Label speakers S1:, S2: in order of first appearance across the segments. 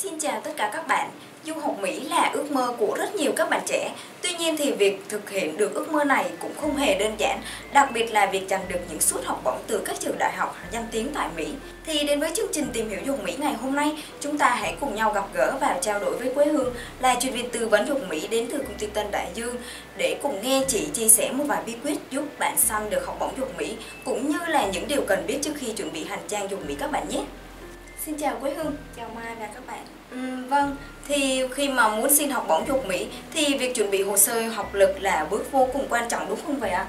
S1: Xin chào tất cả các bạn. Du học Mỹ là ước mơ của rất nhiều các bạn trẻ. Tuy nhiên thì việc thực hiện được ước mơ này cũng không hề đơn giản, đặc biệt là việc giành được những suất học bổng từ các trường đại học danh tiếng tại Mỹ. Thì đến với chương trình Tìm hiểu du học Mỹ ngày hôm nay, chúng ta hãy cùng nhau gặp gỡ và trao đổi với Quế Hương là chuyên viên tư vấn du học Mỹ đến từ công ty Tân Đại Dương để cùng nghe chị chia sẻ một vài bí quyết giúp bạn săn được học bổng du học Mỹ cũng như là những điều cần biết trước khi chuẩn bị hành trang du học Mỹ các bạn nhé. Xin chào Quế Hương.
S2: Chào Mai và các bạn.
S1: Vâng, thì khi mà muốn xin học bổng du học Mỹ thì việc chuẩn bị hồ sơ học lực là bước vô cùng quan trọng đúng không vậy ạ?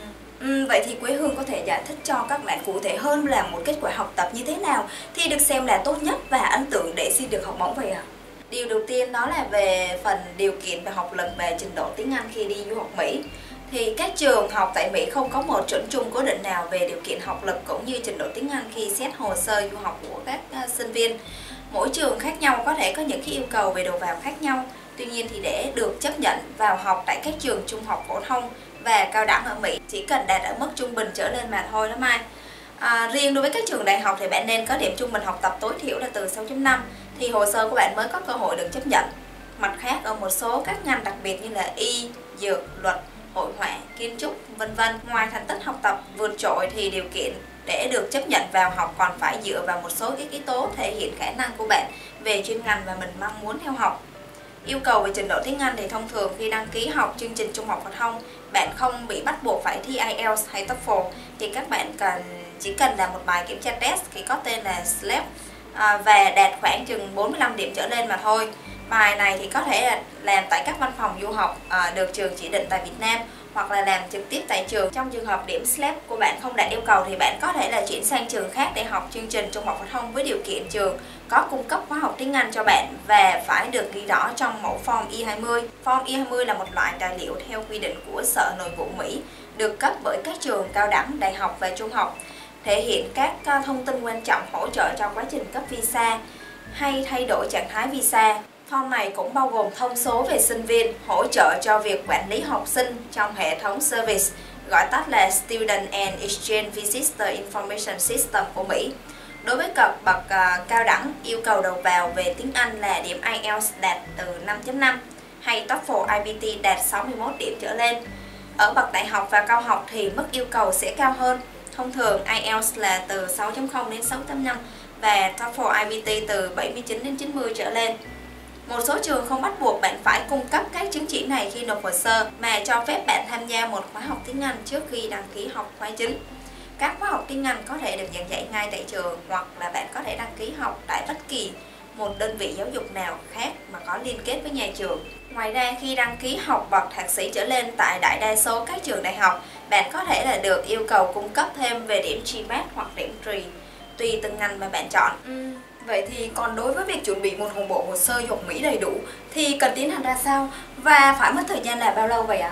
S1: Vậy thì Quế Hương có thể giải thích cho các bạn cụ thể hơn là một kết quả học tập như thế nào thì được xem là tốt nhất và ấn tượng để xin được học bổng vậy ạ?
S2: Điều đầu tiên đó là về phần điều kiện về học lực và trình độ tiếng Anh khi đi du học Mỹ. Thì các trường học tại Mỹ không có một chuẩn chung cố định nào về điều kiện học lực cũng như trình độ tiếng Anh khi xét hồ sơ du học của các sinh viên. Mỗi trường khác nhau có thể có những cái yêu cầu về đầu vào khác nhau. Tuy nhiên thì để được chấp nhận vào học tại các trường trung học phổ thông và cao đẳng ở Mỹ chỉ cần đạt ở mức trung bình trở lên mà thôi đó Mai. Riêng đối với các trường đại học thì bạn nên có điểm trung bình học tập tối thiểu là từ 6.5 thì hồ sơ của bạn mới có cơ hội được chấp nhận. Mặt khác, ở một số các ngành đặc biệt như là y, dược, luật, hội họa, kiến trúc, vân vân, ngoài thành tích học tập vượt trội thì điều kiện để được chấp nhận vào học còn phải dựa vào một số yếu tố thể hiện khả năng của bạn về chuyên ngành mà mình mong muốn theo học. Yêu cầu về trình độ tiếng Anh thì thông thường khi đăng ký học chương trình trung học phổ thông, bạn không bị bắt buộc phải thi IELTS hay TOEFL thì các bạn chỉ cần làm một bài kiểm tra test thì có tên là SLAP và đạt khoảng chừng 45 điểm trở lên mà thôi. Bài này thì có thể là làm tại các văn phòng du học được trường chỉ định tại Việt Nam hoặc là làm trực tiếp tại trường. Trong trường hợp điểm SLAP của bạn không đạt yêu cầu thì bạn có thể là chuyển sang trường khác để học chương trình trung học phổ thông với điều kiện trường có cung cấp khóa học tiếng Anh cho bạn và phải được ghi rõ trong mẫu form I-20. Form I-20 là một loại tài liệu theo quy định của Sở Nội vụ Mỹ được cấp bởi các trường cao đẳng, đại học và trung học, thể hiện các thông tin quan trọng hỗ trợ cho quá trình cấp visa hay thay đổi trạng thái visa. Form này cũng bao gồm thông số về sinh viên, hỗ trợ cho việc quản lý học sinh trong hệ thống service, gọi tắt là Student and Exchange Visitor Information System của Mỹ. Đối với bậc cao đẳng, yêu cầu đầu vào về tiếng Anh là điểm IELTS đạt từ 5.5 hay TOEFL IBT đạt 61 điểm trở lên. Ở bậc đại học và cao học thì mức yêu cầu sẽ cao hơn. Thông thường IELTS là từ 6.0 đến 6.5 và TOEFL IBT từ 79 đến 90 trở lên. Một số trường không bắt buộc bạn phải cung cấp các chứng chỉ này khi nộp hồ sơ mà cho phép bạn tham gia một khóa học tiếng Anh trước khi đăng ký học khóa chính. Các khóa học tiếng Anh có thể được giảng dạy ngay tại trường hoặc là bạn có thể đăng ký học tại bất kỳ một đơn vị giáo dục nào khác mà có liên kết với nhà trường. Ngoài ra, khi đăng ký học bậc thạc sĩ trở lên tại đại đa số các trường đại học, bạn có thể là được yêu cầu cung cấp thêm về điểm GMAT hoặc điểm TRI tùy từng ngành mà bạn chọn.
S1: Vậy thì còn đối với việc chuẩn bị một bộ hồ sơ du học Mỹ đầy đủ thì cần tiến hành ra sao và phải mất thời gian là bao lâu vậy ạ?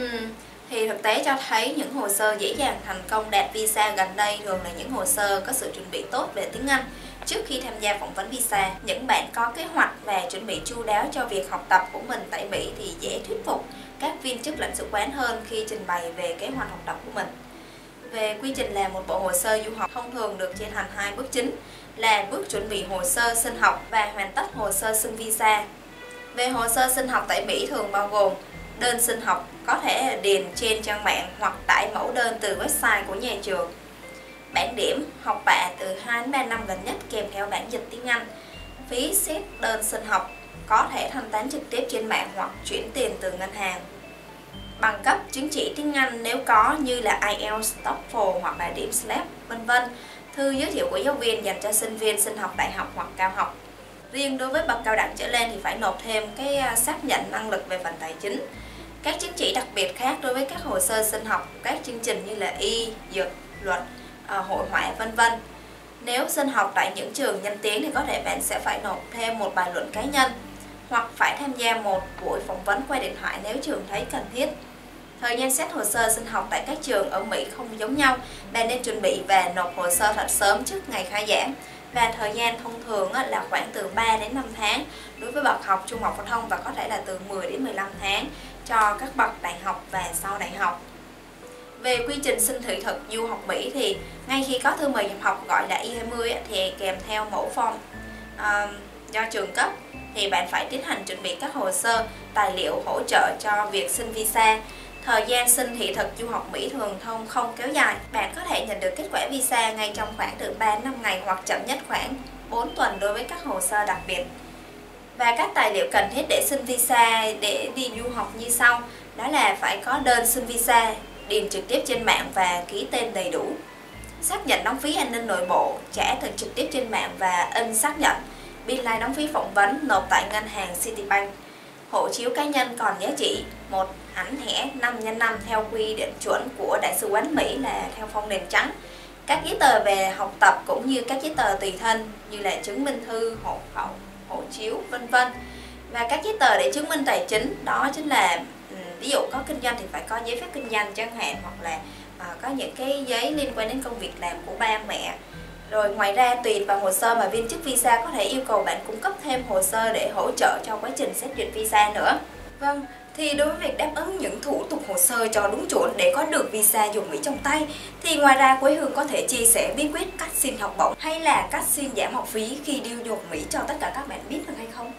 S2: Thì thực tế cho thấy những hồ sơ dễ dàng thành công đạt visa gần đây thường là những hồ sơ có sự chuẩn bị tốt về tiếng Anh trước khi tham gia phỏng vấn visa. Những bạn có kế hoạch và chuẩn bị chu đáo cho việc học tập của mình tại Mỹ thì dễ thuyết phục các viên chức lãnh sự quán hơn khi trình bày về kế hoạch học tập của mình. Về quy trình làm một bộ hồ sơ du học thông thường được chia thành hai bước chính là bước chuẩn bị hồ sơ xin học và hoàn tất hồ sơ xin visa. Về hồ sơ xin học tại Mỹ thường bao gồm đơn xin học có thể điền trên trang mạng hoặc tải mẫu đơn từ website của nhà trường, bảng điểm, học bạ từ 2 đến 3 năm gần nhất kèm theo bản dịch tiếng Anh, phí xét đơn xin học có thể thanh toán trực tiếp trên mạng hoặc chuyển tiền từ ngân hàng, bằng cấp chứng chỉ tiếng Anh nếu có như là IELTS, TOEFL hoặc là điểm SLAP, vân vân, thư giới thiệu của giáo viên dành cho sinh viên xin học đại học hoặc cao học. Riêng đối với bậc cao đẳng trở lên thì phải nộp thêm cái xác nhận năng lực về phần tài chính. Các chứng chỉ đặc biệt khác đối với các hồ sơ xin học các chương trình như là y, dược, luật, hội họa, vân vân. Nếu xin học tại những trường danh tiếng thì có thể bạn sẽ phải nộp thêm một bài luận cá nhân hoặc phải tham gia một buổi phỏng vấn qua điện thoại nếu trường thấy cần thiết. Thời gian xét hồ sơ xin học tại các trường ở Mỹ không giống nhau, bạn nên chuẩn bị và nộp hồ sơ thật sớm trước ngày khai giảng. Và thời gian thông thường là khoảng từ 3 đến 5 tháng đối với bậc học trung học phổ thông và có thể là từ 10 đến 15 tháng cho các bậc đại học và sau đại học. Về quy trình xin thị thực du học Mỹ thì ngay khi có thư mời nhập học gọi là I-20 thì kèm theo mẫu form do trường cấp thì bạn phải tiến hành chuẩn bị các hồ sơ, tài liệu hỗ trợ cho việc xin visa. Thời gian xin thị thực du học Mỹ thường không kéo dài. Bạn có thể nhận được kết quả visa ngay trong khoảng từ 3 đến 5 ngày hoặc chậm nhất khoảng 4 tuần đối với các hồ sơ đặc biệt. Và các tài liệu cần thiết để xin visa để đi du học như sau. Đó là phải có đơn xin visa, điền trực tiếp trên mạng và ký tên đầy đủ. Xác nhận đóng phí an ninh nội bộ, trả trực tiếp trên mạng và in xác nhận. Biên lai đóng phí phỏng vấn nộp tại ngân hàng Citibank. Hộ chiếu cá nhân còn giá trị, một ảnh thẻ 5x5 theo quy định chuẩn của Đại sứ quán Mỹ là theo phông nền trắng. Các giấy tờ về học tập cũng như các giấy tờ tùy thân như là chứng minh thư, hộ khẩu, hộ chiếu, vân vân. Và các giấy tờ để chứng minh tài chính, đó chính là ví dụ có kinh doanh thì phải có giấy phép kinh doanh chẳng hạn, hoặc là có những cái giấy liên quan đến công việc làm của ba mẹ. Rồi ngoài ra tùy vào hồ sơ mà viên chức visa có thể yêu cầu bạn cung cấp thêm hồ sơ để hỗ trợ cho quá trình xét duyệt visa nữa. Vâng, thì đối với việc đáp ứng những thủ tục hồ sơ cho đúng chuẩn để có được visa du học Mỹ trong tay, thì ngoài ra Quế Hương có thể chia sẻ bí quyết cách xin học bổng hay là cách xin giảm học phí khi đi du học Mỹ cho tất cả các bạn biết được hay không?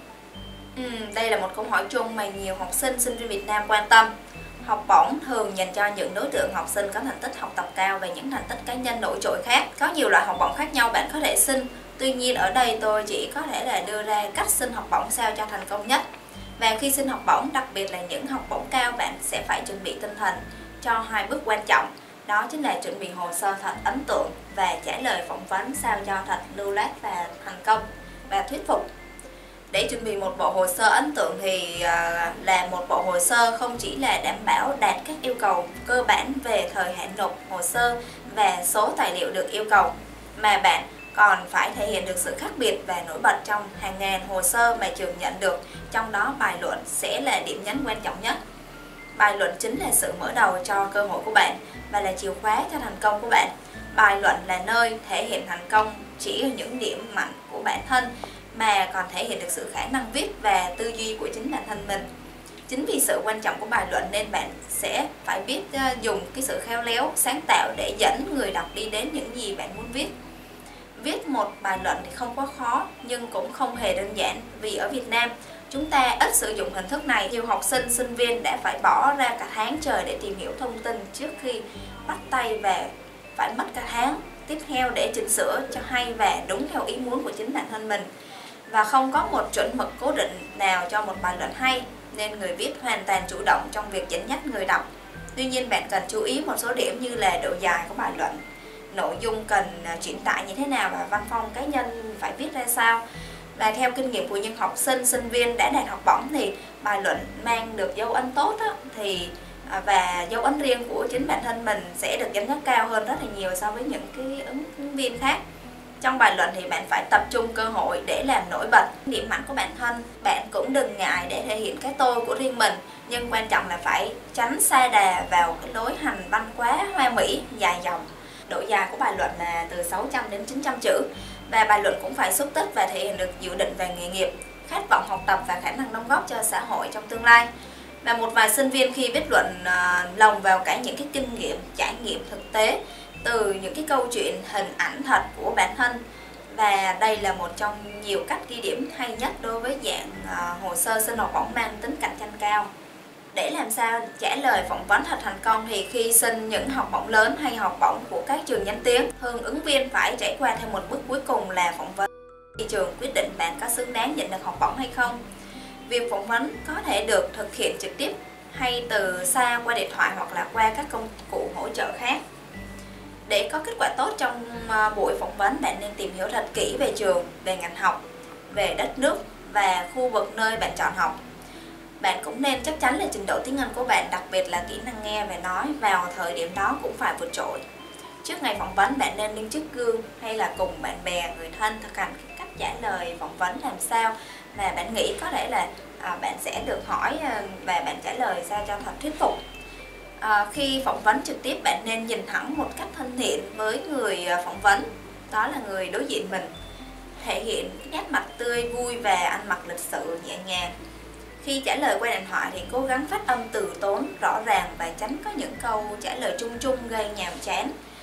S2: Đây là một câu hỏi chung mà nhiều học sinh, sinh viên Việt Nam quan tâm. Học bổng thường dành cho những đối tượng học sinh có thành tích học tập cao và những thành tích cá nhân nổi trội khác. Có nhiều loại học bổng khác nhau bạn có thể xin. Tuy nhiên ở đây tôi chỉ có thể là đưa ra cách xin học bổng sao cho thành công nhất. Và khi xin học bổng, đặc biệt là những học bổng cao, bạn sẽ phải chuẩn bị tinh thần cho 2 bước quan trọng. Đó chính là chuẩn bị hồ sơ thật ấn tượng và trả lời phỏng vấn sao cho thật lưu loát và thành công và thuyết phục. Để chuẩn bị một bộ hồ sơ ấn tượng thì là một bộ hồ sơ không chỉ là đảm bảo đạt các yêu cầu cơ bản về thời hạn nộp hồ sơ và số tài liệu được yêu cầu, mà bạn còn phải thể hiện được sự khác biệt và nổi bật trong hàng ngàn hồ sơ mà trường nhận được. Trong đó bài luận sẽ là điểm nhấn quan trọng nhất. Bài luận chính là sự mở đầu cho cơ hội của bạn và là chìa khóa cho thành công của bạn. Bài luận là nơi thể hiện thành công chỉ ở những điểm mạnh của bản thân, mà còn thể hiện được sự khả năng viết và tư duy của chính bản thân mình. Chính vì sự quan trọng của bài luận nên bạn sẽ phải biết dùng cái sự khéo léo, sáng tạo để dẫn người đọc đi đến những gì bạn muốn viết. Viết một bài luận thì không quá khó nhưng cũng không hề đơn giản, vì ở Việt Nam chúng ta ít sử dụng hình thức này. Nhiều học sinh, sinh viên đã phải bỏ ra cả tháng trời để tìm hiểu thông tin trước khi bắt tay, và phải mất cả tháng tiếp theo để chỉnh sửa cho hay và đúng theo ý muốn của chính bản thân mình. Và không có một chuẩn mực cố định nào cho một bài luận hay, nên người viết hoàn toàn chủ động trong việc dẫn dắt người đọc. Tuy nhiên bạn cần chú ý một số điểm như là độ dài của bài luận, nội dung cần chuyển tải như thế nào và văn phong cá nhân phải viết ra sao. Và theo kinh nghiệm của những học sinh, sinh viên đã đạt học bổng thì bài luận mang được dấu ấn tốt và dấu ấn riêng của chính bản thân mình sẽ được đánh giá cao hơn rất là nhiều so với những cái ứng viên khác. Trong bài luận thì bạn phải tập trung cơ hội để làm nổi bật điểm mạnh của bản thân. Bạn cũng đừng ngại để thể hiện cái tôi của riêng mình, nhưng quan trọng là phải tránh sa đà vào cái lối hành văn quá hoa mỹ, dài dòng. Độ dài của bài luận là từ 600 đến 900 chữ. Và bài luận cũng phải xúc tích và thể hiện được dự định về nghề nghiệp, khát vọng học tập và khả năng đóng góp cho xã hội trong tương lai. Và một vài sinh viên khi viết luận lồng vào cả những cái kinh nghiệm, trải nghiệm thực tế từ những cái câu chuyện, hình ảnh thật của bản thân. Và đây là một trong nhiều cách ghi điểm hay nhất đối với dạng hồ sơ xin học bổng mang tính cạnh tranh cao. Để làm sao trả lời phỏng vấn thật thành công thì khi xin những học bổng lớn hay học bổng của các trường danh tiếng, thường ứng viên phải trải qua thêm một bước cuối cùng là phỏng vấn. Thị trường quyết định bạn có xứng đáng nhận được học bổng hay không. Việc phỏng vấn có thể được thực hiện trực tiếp hay từ xa qua điện thoại hoặc là qua các công cụ hỗ trợ khác. Để có kết quả tốt trong buổi phỏng vấn, bạn nên tìm hiểu thật kỹ về trường, về ngành học, về đất nước và khu vực nơi bạn chọn học. Bạn cũng nên chắc chắn là trình độ tiếng Anh của bạn, đặc biệt là kỹ năng nghe và nói vào thời điểm đó cũng phải vượt trội. Trước ngày phỏng vấn, bạn nên đứng trước gương hay là cùng bạn bè, người thân thực hành cách trả lời phỏng vấn làm sao mà bạn nghĩ có thể là bạn sẽ được hỏi và bạn trả lời sao cho thật thuyết phục. Khi phỏng vấn trực tiếp, bạn nên nhìn thẳng một cách thân thiện với người phỏng vấn, đó là người đối diện mình. Thể hiện nét mặt tươi vui và ăn mặc lịch sự nhẹ nhàng. Khi trả lời qua điện thoại thì cố gắng phát âm từ tốn rõ ràng và tránh có những câu trả lời chung chung gây nhàm chán.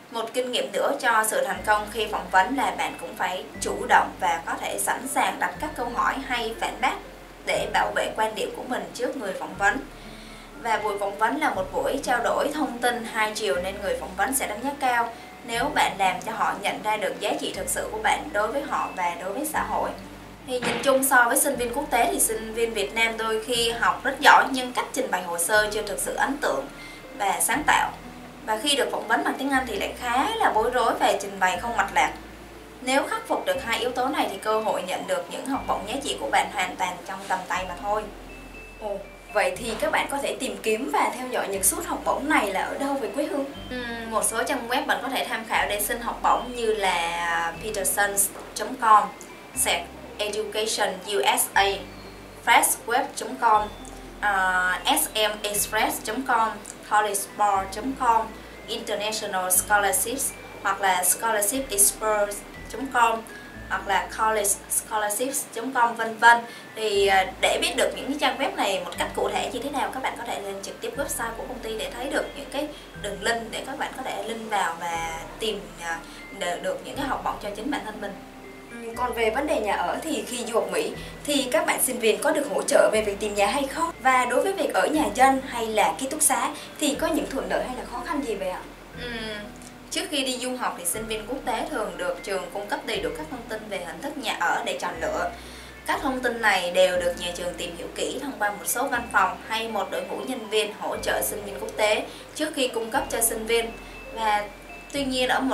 S2: Một kinh nghiệm nữa cho sự thành công khi phỏng vấn là bạn cũng phải chủ động và có thể sẵn sàng đặt các câu hỏi hay phản bác để bảo vệ quan điểm của mình trước người phỏng vấn. Và buổi phỏng vấn là một buổi trao đổi thông tin hai chiều nên người phỏng vấn sẽ đánh giá cao nếu bạn làm cho họ nhận ra được giá trị thực sự của bạn đối với họ và đối với xã hội. Thì nhìn chung so với sinh viên quốc tế thì sinh viên Việt Nam đôi khi học rất giỏi nhưng cách trình bày hồ sơ chưa thực sự ấn tượng và sáng tạo. Và khi được phỏng vấn bằng tiếng Anh thì lại khá là bối rối và trình bày không mạch lạc. Nếu khắc phục được hai yếu tố này thì cơ hội nhận được những học bổng giá trị của bạn hoàn toàn trong tầm tay mà thôi.
S1: Vậy thì các bạn có thể tìm kiếm và theo dõi những suất học bổng này là ở đâu về quê hương?
S2: Một số trang web bạn có thể tham khảo để xin học bổng như là petersons.com, SEC Education USA, freshweb.com, smexpress.com, collegeboard.com, international scholarships hoặc là scholarshipexpert.com hoặc là collegescholarships.com vân vân. Thì để biết được những cái trang web này một cách cụ thể như thế nào, các bạn có thể lên trực tiếp website của công ty để thấy được những cái đường link để các bạn có thể link vào và tìm được những cái học bổng cho chính bản thân mình.
S1: Còn về vấn đề nhà ở thì khi du học Mỹ thì các bạn sinh viên có được hỗ trợ về việc tìm nhà hay không? Và đối với việc ở nhà dân hay là ký túc xá thì có những thuận lợi hay là khó khăn gì vậy ạ?
S2: Trước khi đi du học thì sinh viên quốc tế thường được trường cung cấp đầy đủ các thông tin về hình thức nhà ở để chọn lựa. Các thông tin này đều được nhà trường tìm hiểu kỹ thông qua một số văn phòng hay một đội ngũ nhân viên hỗ trợ sinh viên quốc tế trước khi cung cấp cho sinh viên. Và tuy nhiên ở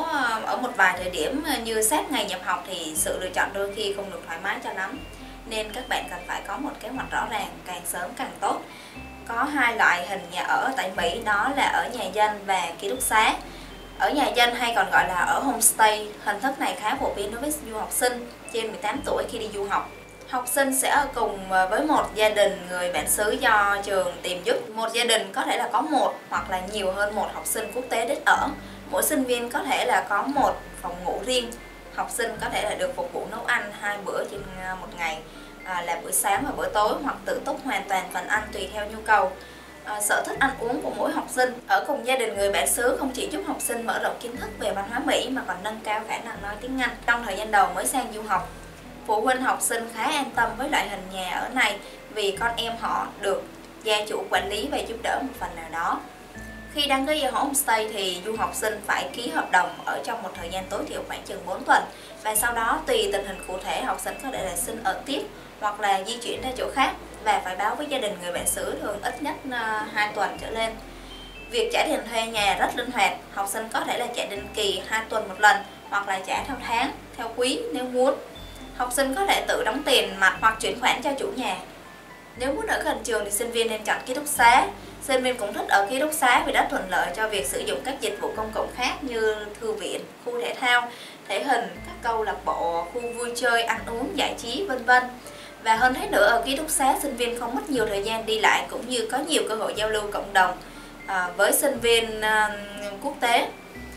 S2: một vài thời điểm như sát ngày nhập học thì sự lựa chọn đôi khi không được thoải mái cho lắm. Nên các bạn cần phải có một kế hoạch rõ ràng, càng sớm càng tốt. Có hai loại hình nhà ở tại Mỹ, đó là ở nhà dân và ký túc xá. Ở nhà dân hay còn gọi là ở homestay, hình thức này khá phổ biến đối với du học sinh trên 18 tuổi khi đi du học. Học sinh sẽ ở cùng với một gia đình người bản xứ do trường tìm giúp. Một gia đình có thể là có một hoặc là nhiều hơn một học sinh quốc tế đến ở. Mỗi sinh viên có thể là có một phòng ngủ riêng. Học sinh có thể là được phục vụ nấu ăn 2 bữa trên một ngày, là bữa sáng và bữa tối, hoặc tự túc hoàn toàn phần ăn tùy theo nhu cầu, sở thích ăn uống của mỗi học sinh. Ở cùng gia đình người bản xứ không chỉ giúp học sinh mở rộng kiến thức về văn hóa Mỹ mà còn nâng cao khả năng nói tiếng Anh trong thời gian đầu mới sang du học. Phụ huynh học sinh khá an tâm với loại hình nhà ở này vì con em họ được gia chủ quản lý và giúp đỡ một phần nào đó. Khi đăng ký ở homestay thì du học sinh phải ký hợp đồng ở trong một thời gian tối thiểu khoảng chừng 4 tuần, và sau đó tùy tình hình cụ thể học sinh có thể là xin ở tiếp hoặc là di chuyển ra chỗ khác, và phải báo với gia đình người bản xứ thường ít nhất 2 tuần trở lên. Việc trả tiền thuê nhà rất linh hoạt, học sinh có thể là trả định kỳ 2 tuần một lần hoặc là trả theo tháng, theo quý nếu muốn. Học sinh có thể tự đóng tiền mặt hoặc chuyển khoản cho chủ nhà. Nếu muốn ở gần trường thì sinh viên nên chọn ký túc xá. Sinh viên cũng thích ở ký túc xá vì rất thuận lợi cho việc sử dụng các dịch vụ công cộng khác như thư viện, khu thể thao, thể hình, các câu lạc bộ, khu vui chơi, ăn uống, giải trí, vân vân. Và hơn thế nữa, ở ký túc xá sinh viên không mất nhiều thời gian đi lại cũng như có nhiều cơ hội giao lưu cộng đồng với sinh viên quốc tế.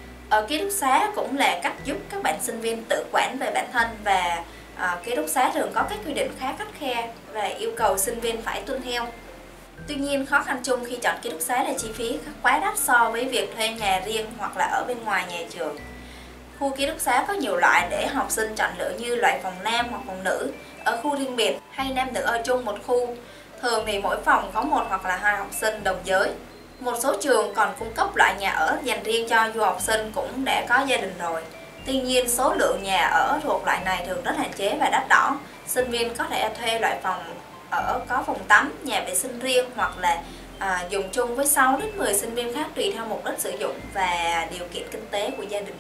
S2: Ở ký túc xá cũng là cách giúp các bạn sinh viên tự quản về bản thân, và ký túc xá thường có các quy định khá khắt khe và yêu cầu sinh viên phải tuân theo. Tuy nhiên, khó khăn chung khi chọn ký túc xá là chi phí quá đắt so với việc thuê nhà riêng hoặc là ở bên ngoài nhà trường. Khu ký túc xá có nhiều loại để học sinh chọn lựa như loại phòng nam hoặc phòng nữ, ở khu riêng biệt hay nam nữ ở chung một khu. Thường thì mỗi phòng có 1 hoặc là 2 học sinh đồng giới. Một số trường còn cung cấp loại nhà ở dành riêng cho du học sinh cũng đã có gia đình rồi. Tuy nhiên, số lượng nhà ở thuộc loại này thường rất hạn chế và đắt đỏ. Sinh viên có thể thuê loại phòng ở có phòng tắm, nhà vệ sinh riêng hoặc là dùng chung với 6 đến 10 sinh viên khác tùy theo mục đích sử dụng và điều kiện kinh tế của gia đình.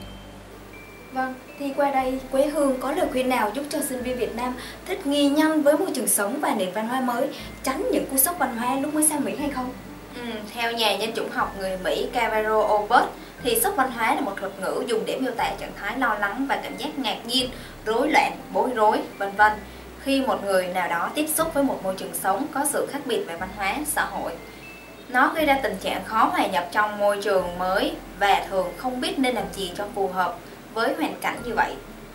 S1: Vâng, thì qua đây quê hương có lời khuyên nào giúp cho sinh viên Việt Nam thích nghi nhanh với môi trường sống và nền văn hóa mới, tránh những cú sốc văn hóa lúc mới sang Mỹ hay không?
S2: Theo nhà nhân chủng học người Mỹ Cavero Obert thì sốc văn hóa là một thuật ngữ dùng để miêu tả trạng thái lo lắng và cảm giác ngạc nhiên, rối loạn, bối rối, vân vân khi một người nào đó tiếp xúc với một môi trường sống có sự khác biệt về văn hóa, xã hội. Nó gây ra tình trạng khó hòa nhập trong môi trường mới và thường không biết nên làm gì cho phù hợp với hoàn cảnh như vậy.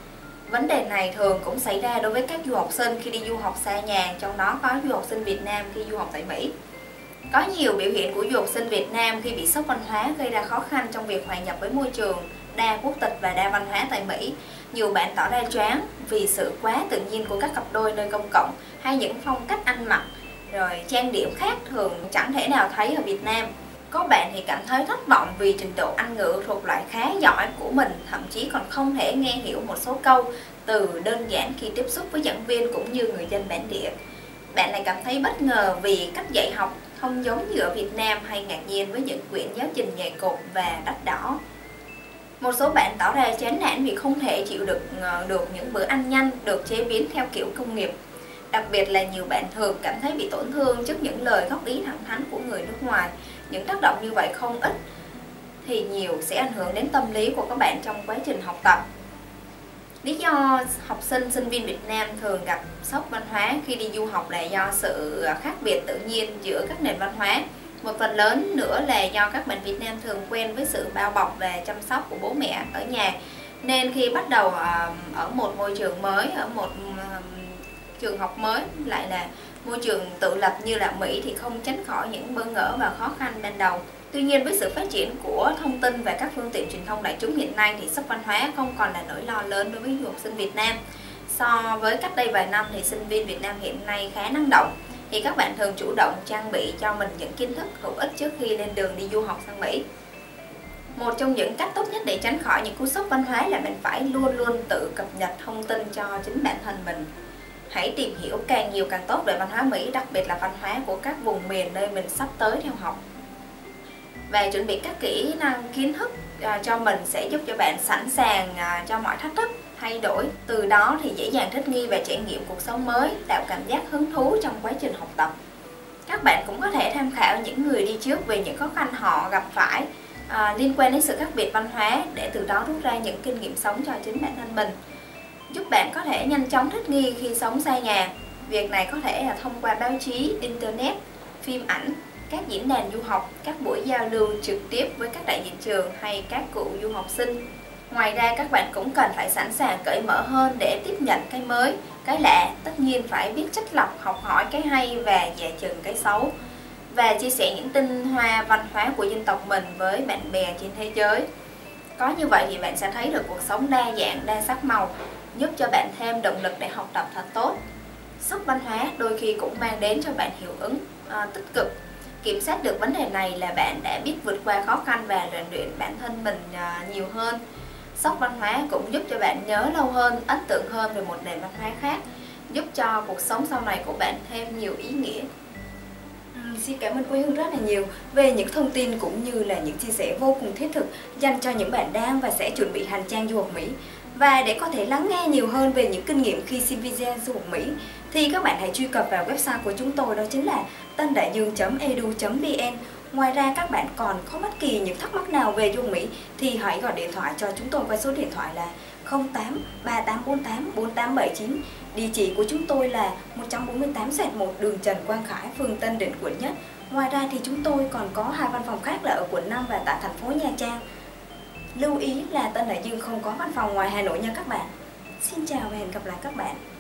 S2: Vấn đề này thường cũng xảy ra đối với các du học sinh khi đi du học xa nhà, trong đó có du học sinh Việt Nam khi du học tại Mỹ. Có nhiều biểu hiện của du học sinh Việt Nam khi bị sốc văn hóa gây ra khó khăn trong việc hòa nhập với môi trường đa quốc tịch và đa văn hóa tại Mỹ. Nhiều bạn tỏ ra choáng vì sự quá tự nhiên của các cặp đôi nơi công cộng hay những phong cách ăn mặc rồi trang điểm khác thường chẳng thể nào thấy ở Việt Nam. Có bạn thì cảm thấy thất vọng vì trình độ Anh ngữ thuộc loại khá giỏi của mình thậm chí còn không thể nghe hiểu một số câu từ đơn giản khi tiếp xúc với giảng viên cũng như người dân bản địa. Bạn lại cảm thấy bất ngờ vì cách dạy học không giống như ở Việt Nam hay ngạc nhiên với những quyển giáo trình dày cộp và đắt đỏ. Một số bạn tỏ ra chán nản vì không thể chịu được những bữa ăn nhanh được chế biến theo kiểu công nghiệp. Đặc biệt là nhiều bạn thường cảm thấy bị tổn thương trước những lời góp ý thẳng thắn của người nước ngoài. Những tác động như vậy không ít thì nhiều sẽ ảnh hưởng đến tâm lý của các bạn trong quá trình học tập. Lý do học sinh, sinh viên Việt Nam thường gặp sốc văn hóa khi đi du học là do sự khác biệt tự nhiên giữa các nền văn hóa. Một phần lớn nữa là do các bạn Việt Nam thường quen với sự bao bọc và chăm sóc của bố mẹ ở nhà. Nên khi bắt đầu ở một môi trường mới, ở một trường học mới, lại là môi trường tự lập như là Mỹ thì không tránh khỏi những bỡ ngỡ và khó khăn ban đầu. Tuy nhiên với sự phát triển của thông tin và các phương tiện truyền thông đại chúng hiện nay thì sốc văn hóa không còn là nỗi lo lớn đối với du học sinh Việt Nam. So với cách đây vài năm thì sinh viên Việt Nam hiện nay khá năng động, thì các bạn thường chủ động trang bị cho mình những kiến thức hữu ích trước khi lên đường đi du học sang Mỹ. Một trong những cách tốt nhất để tránh khỏi những cú sốc văn hóa là mình phải luôn luôn tự cập nhật thông tin cho chính bản thân mình. Hãy tìm hiểu càng nhiều càng tốt về văn hóa Mỹ, đặc biệt là văn hóa của các vùng miền nơi mình sắp tới theo học. Và chuẩn bị các kỹ năng kiến thức cho mình sẽ giúp cho bạn sẵn sàng cho mọi thách thức, thay đổi. Từ đó thì dễ dàng thích nghi và trải nghiệm cuộc sống mới, tạo cảm giác hứng thú trong quá trình học tập. Các bạn cũng có thể tham khảo những người đi trước về những khó khăn họ gặp phải liên quan đến sự khác biệt văn hóa để từ đó rút ra những kinh nghiệm sống cho chính bản thân mình, giúp bạn có thể nhanh chóng thích nghi khi sống xa nhà. Việc này có thể là thông qua báo chí, internet, phim ảnh, các diễn đàn du học, các buổi giao lưu trực tiếp với các đại diện trường hay các cựu du học sinh. Ngoài ra các bạn cũng cần phải sẵn sàng cởi mở hơn để tiếp nhận cái mới, cái lạ, tất nhiên phải biết chắt lọc, học hỏi cái hay và dè chừng cái xấu. Và chia sẻ những tinh hoa văn hóa của dân tộc mình với bạn bè trên thế giới. Có như vậy thì bạn sẽ thấy được cuộc sống đa dạng, đa sắc màu, giúp cho bạn thêm động lực để học tập thật tốt. Sốc văn hóa đôi khi cũng mang đến cho bạn hiệu ứng tích cực. Kiểm soát được vấn đề này là bạn đã biết vượt qua khó khăn và rèn luyện bản thân mình nhiều hơn. Sốc văn hóa cũng giúp cho bạn nhớ lâu hơn, ấn tượng hơn về một nền văn hóa khác, giúp cho cuộc sống sau này của bạn thêm nhiều ý nghĩa.
S1: Xin cảm ơn Quê Hương rất là nhiều về những thông tin cũng như là những chia sẻ vô cùng thiết thực dành cho những bạn đang và sẽ chuẩn bị hành trang du học Mỹ. Và để có thể lắng nghe nhiều hơn về những kinh nghiệm khi xin visa du học Mỹ thì các bạn hãy truy cập vào website của chúng tôi, đó chính là tandaidương.edu.vn. Ngoài ra các bạn còn có bất kỳ những thắc mắc nào về du học Mỹ thì hãy gọi điện thoại cho chúng tôi qua số điện thoại là 08 3848 4879. Địa chỉ của chúng tôi là 148/1 đường Trần Quang Khải, phường Tân Định, quận Nhất. Ngoài ra thì chúng tôi còn có 2 văn phòng khác là ở quận 5 và tại thành phố Nha Trang. Lưu ý là Tân Đại Dương không có văn phòng ngoài Hà Nội nha các bạn. Xin chào và hẹn gặp lại các bạn.